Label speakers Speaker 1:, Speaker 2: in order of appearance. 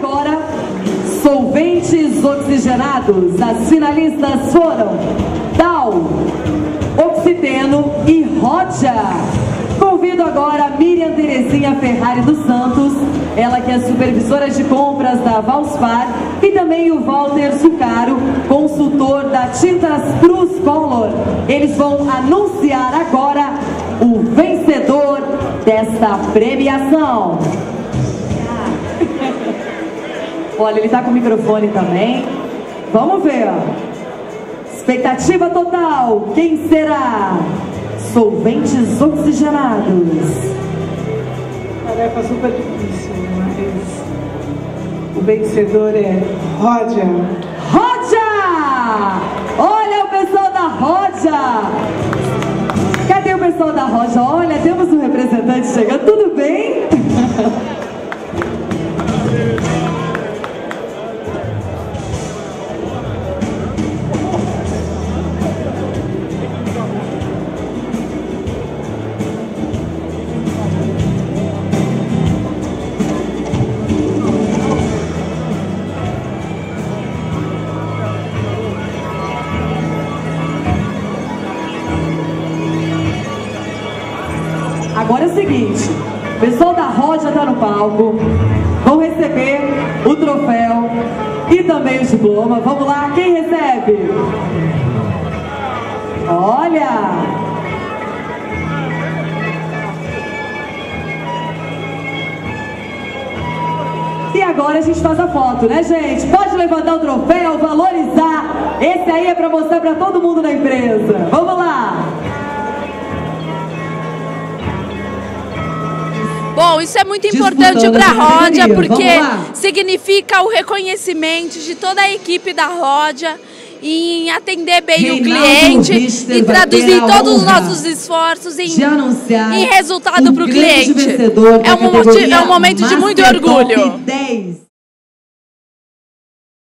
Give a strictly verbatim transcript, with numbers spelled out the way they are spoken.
Speaker 1: agora, solventes oxigenados. As finalistas foram Dal, Oxiteno e Rocha. Convido agora a Miriam Terezinha Ferrari dos Santos, ela que é supervisora de compras da Valspar, e também o Walter Zucaro, consultor da Tintas Cruz Color. Eles vão anunciar agora o vencedor desta premiação. Olha, ele está com o microfone também. Vamos ver. Expectativa total. Quem será? Solventes oxigenados.
Speaker 2: Tarefa super difícil, mas o vencedor é Rocha.
Speaker 1: Rocha! Olha o pessoal da Rocha! Cadê o pessoal da Rocha? Olha, temos um representante chegando. Tudo bem? Agora é o seguinte, o pessoal da Rocha está no palco, vão receber o troféu e também o diploma. Vamos lá, quem recebe? Olha! E agora a gente faz a foto, né, gente? Pode levantar o troféu, valorizar. Esse aí é para mostrar para todo mundo na empresa. Vamos lá!
Speaker 3: Bom, isso é muito importante para a Rocha, porque significa o reconhecimento de toda a equipe da Rocha em atender bem Reinaldo o cliente Richter, e traduzir todos os nossos esforços em, em resultado para o cliente. É um, é um momento de muito orgulho.